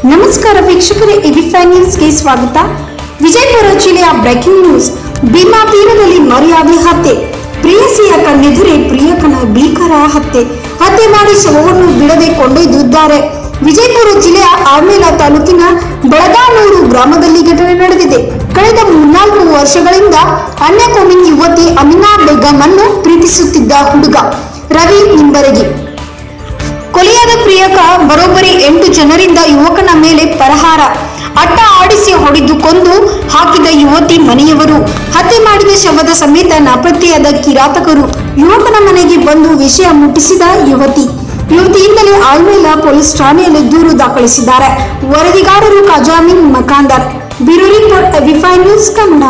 ನಮಸ್ಕಾರ ವೀಕ್ಷಕರೇ, ಎಬಿಫೈ ನ್ಯೂಸ್ಗೆ ಸ್ವಾಗತ. ವಿಜಯಪುರ ಜಿಲ್ಲೆಯ ಬ್ರೇಕಿಂಗ್ ನ್ಯೂಸ್. ಭೀಮಾ ತೀರದಲ್ಲಿ ಮರ್ಯಾದೆ ಹತ್ಯೆ. ಪ್ರೇಯಸಿಯ ಕಣ್ಣೆದುರೇ ಪ್ರಿಯಕನ ಭೀಕರ ಹತ್ಯೆ ಮಾಡಿ ಶವವನ್ನು ಬಿಡದೆ ಕೊಂಡೊಯ್ದಿದ್ದಾರೆ. ವಿಜಯಪುರ ಜಿಲ್ಲೆಯ ಆಮೇಲ ತಾಲೂಕಿನ ಬಳಗಾನೂರು ಗ್ರಾಮದಲ್ಲಿ ಘಟನೆ ನಡೆದಿದೆ. ಕಳೆದ 4 ವರ್ಷಗಳಿಂದ ಅನ್ಯ ಕೋಮಿನ ಯುವತಿ ಅಮಿನಾ ಬೇಗಂ ಅನ್ನು ಪ್ರೀತಿಸುತ್ತಿದ್ದ ಹುಡುಗ ರವಿ ನಿಂಬರಗಿ ಕೊಲೆಯಾದ ಪ್ರಿಯಕ ಬರೋಬ್ಬರಿ 8 ಜನರಿಂದ ಯುವಕನ ಮೇಲೆ ಪ್ರಹಾರ, ಅಟ್ಟ ಆಡಿಸಿ ಹೊಡೆದು ಕೊಂದು ಹಾಕಿದ ಯುವತಿ ಮನೆಯವರು, ಹತ್ಯೆ ಮಾಡಿದ ಶವದ ಸಮೇತ ನಾಪತ್ತೆಯಾದ ಕಿರಾತಕರು, ಯುವಕನ ಮನೆಗೆ ಬಂದು ವಿಷಯ ಮುಟ್ಟಿಸಿದ ಯುವತಿಯಿಂದಲೇ ಆಲ್ಮೇಲ ಪೊಲೀಸ್ ಠಾಣೆಯಲ್ಲಿ ದೂರು ದಾಖಲಿಸಿದ್ದಾರೆ. ವರದಿಗಾರರು ಖಜಾಮಿನ್ ಮಕಾಂದರ್. ಬ್ಯೂರೋ ರಿಪೋರ್ಟ್, ಎಬಿಫೈ ನ್ಯೂಸ್ ಕನ್ನಡ.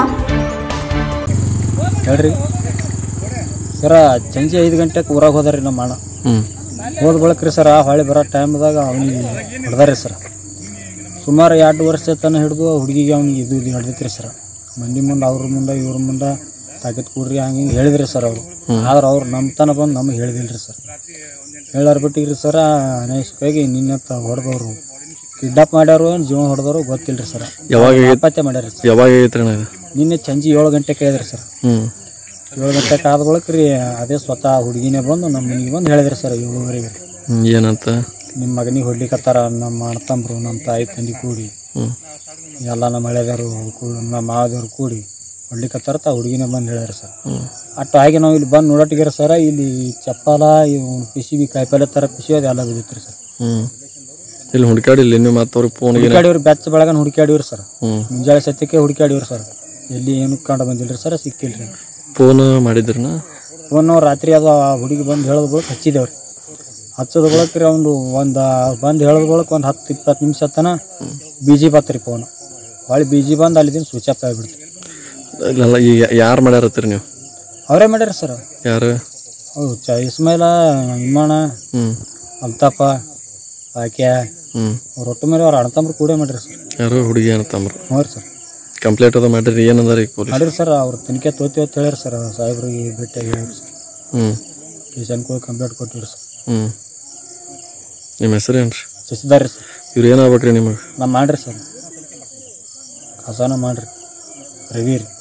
ಹೇಳ್ರಿ ಸರ, ಸಂಜೆ 5 ಗಂಟೆಗೆ ಊರಾಗ ಹೋದ್ರಿ ನಮ್ಮ ಅಣ್ಣ. ಹೋದ ಬಳಕ್ರಿ ಸರ, ಹೊಳೆ ಬರೋ ಟೈಮ್ದಾಗ ಅವನಿಗೆ ಹೊಡೆದಾರಿ ಸರ್. ಸುಮಾರು 2 ವರ್ಷ ತನ ಹಿಡಿದು ಹುಡುಗಿಗೆ ಅವ್ನಿಗೆ ಇದು ನಡೆದೈತ್ರಿ ಸರ್. ಮಂದಿ ಮುಂದೆ, ಅವ್ರ ಮುಂದೆ, ಇವ್ರ ಮುಂದೆ ತಾಕತ್ ಕೂಡ್ರಿ ಹಂಗೆ ಹೇಳಿದ್ರಿ ಸರ್ ಅವರು. ಆದ್ರೆ ಅವ್ರು ನಮ್ಮ ತನ ಬಂದು ನಮಗೆ ಹೇಳಿದಿಲ್ರಿ ಸರ್. ಹೇಳಾರ ಬಿಟ್ಟಿರಿ ಸರ. ಅನೇಶಕ್ಕಾಗಿ ನಿನ್ನೆ ಹೊಡೆದವ್ರು ಕಿಡ್ನಾಪ್ ಮಾಡ್ಯಾರು, ಜೀವ ಹೊಡೆದವರು ಗೊತ್ತಿಲ್ರಿ ಸರ್. ಆತ್ಮಹತ್ಯೆ ಮಾಡ್ಯಾರ ಸರ್. ಯಾವಾಗ ನಿನ್ನೆ ಸಂಜೆ 7 ಗಂಟೆಗೆ ಹೇಳಿದ್ರಿ ಸರ್. 7 ಗಂಟೆಗೆ ಆದ ಬಳಕ್ರಿ ಅದೇ ಸ್ವತಃ ಹುಡುಗಿನೇ ಬಂದು ನಮ್ಮ ಮನೆಗೆ ಬಂದು ಹೇಳಿದ್ರಿ ಸರ್. 7:30 ಏನಂತ, ನಿಮ್ಮ ಮಗನಿಗೆ ಹೊಡ್ಲಿಕ್ಕತ್ತಾರ, ನಮ್ಮ ಅಣ್ಣತಂಬ್ರು, ನಮ್ಮ ತಾಯಿ ತಂದೆ ಕೂಡಿ ಎಲ್ಲ ನಮ್ಮ ಹಳೆದವರು ನಮ್ಮ ಮಾವದವ್ರು ಕೂಡಿ ಹೊಡ್ಲಿಕ್ಕತ್ತಾರ. ಹುಡುಗಿನೇ ಬಂದು ಹೇಳ್ಯಾರ ಸರ್. ಅಟ್ಟು ಹಾಗೆ ನಾವು ಇಲ್ಲಿ ಬಂದು ನೋಡಟ್ಟಿಗೆರ ಸರ, ಇಲ್ಲಿ ಚಪ್ಪಲ, ಪಿಸಿಬಿ, ಕಾಯಿಪಲ್ಲೆ ಥರ ಪಿಸಿ ಅದು ಎಲ್ಲ ಬಿದ್ದಿತ್ರಿ ಸರ್. ಇಲ್ಲಿ ಹುಡುಕಾಡಿಲ್ಲ ನೀವು? ಮತ್ತೆ ಅವ್ರಿಗೆ ಫೋನ್ ಹುಡುಕಾಡಿವ್ರಿ, ಬೆಚ್ಚ ಬೆಳಗನ ಹುಡುಕಾಡಿವ್ರಿ ಸರ್. ಮುಂಜಾನೆ ಸತ್ಯಕ್ಕೆ ಹುಡುಕಾಡಿವ್ರಿ ಸರ್. ಎಲ್ಲಿ ಏನು ಕಂಡು ಬಂದಿಲ್ರಿ ಸರ್, ಸಿಕ್ಕಿಲ್ರಿ. ಫೋನ್ ಮಾಡಿದ್ರನ? ಫೋನ್ ರಾತ್ರಿ ಅದು ಹುಡುಗಿ ಬಂದು ಹೇಳೋದ್ ಬಳಕ ಹಚ್ಚಿದೇವ್ರಿ. ಹಚ್ಚೋದ್ ಬಳಕ್ರಿ ಅವ್ನು ಬಂದು ಹೇಳೋದ್ ಬಳಕ ಒಂದು 10-20 ನಿಮಿಷ ತನ ಬಿಜಿ ಬತ್ರಿ ಫೋನ್. ಹೊಳ್ಳಿ ಬಿಜಿ ಬಂದು ಅಲ್ಲಿದ್ದೀನಿ ಸ್ವಿಚ್ ಆಫ್ ಆಗಿಬಿಡ್ತು. ಇಲ್ಲ, ಈಗ ಯಾರು ಮಾಡ್ಯಾರತ್ತೀರಿ ನೀವು? ಅವರೇ ಮಾಡ್ಯಾರ ಸರ್. ಯಾರು? ಹೌದು, ಇಸ್ಮಾಯಿಲ, ಇಮ್ಮಣ್ಣ, ಅಲ್ತಾಪ, ಆಕ್ಯ, ಅವ್ರ ಒಟ್ಟು ಮೇಲೆ ಅವ್ರ ಅಣ್ಣತಂಬ್ರು ಕೂಡ ಮಾಡ್ರಿ ಸರ್. ಯಾರು? ಹುಡುಗಿ ಅಣ್ಣತಂಬ್ರು? ಹ್ಞೂ ಸರ್. ಕಂಪ್ಲೇಂಟ್ ಅದ ಮಾಡಿರಿ? ಏನಂದಾರ ಈಗ ಪೊಲೀಸ್? ಮಾಡಿರಿ ಸರ್. ಅವ್ರು ತನಿಖೆ ತೋತೀವಿ ಅಂತ ಹೇಳ್ಯಾರ ಸರ್. ಸಾಹೇಬ್ರಿಗೆ ಭೇಟಿಯಾಗಿ ಹೇಳಿರಿ ಸರ್. ಸ್ಟೇಷನ್ಗೆ ಹೋಗಿ ಕಂಪ್ಲೇಂಟ್ ಕೊಟ್ಟಿವ್ರಿ ಸರ್. ನಿಮ್ಮ ಹೆಸರು ಏನ್ರಿ? ಶಶಿದಾರ್ ರೀ ಸರ್. ಇವ್ರು ಏನಾಗ್ಬೇಕ್ರಿ ನಿಮಗೆ? ನಾನು ಮಾಡ್ರಿ ಸರ್, ಕಸಾನ ಮಾಡ್ರಿ, ರವಿ ರೀ.